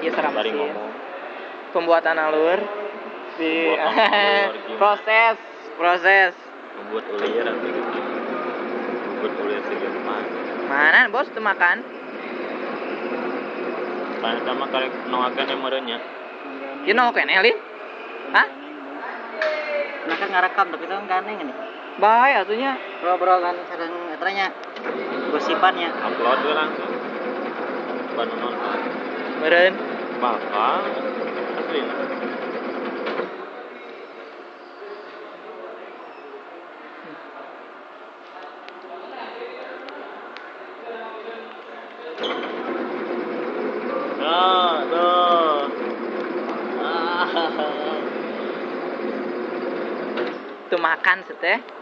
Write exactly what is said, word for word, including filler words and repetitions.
seram Bari sih. ngomong. Pembuatan alur di Pembuatan alur, gimana? proses proses Membuat ulir atau gimana? Membuat ulir segimana? mana bos tuh makan Karena sama kali nongakan yang merenya. you know kan Elin hah Nah kan ngarekam tapi itu kan kaneng nih. bahaya atunya Bro-bro kan sareng etranya gosipannya. Upload gue langsung. Baru nonton. meren Bakal asli. Nah, tuh. Ah. tuh makan seteh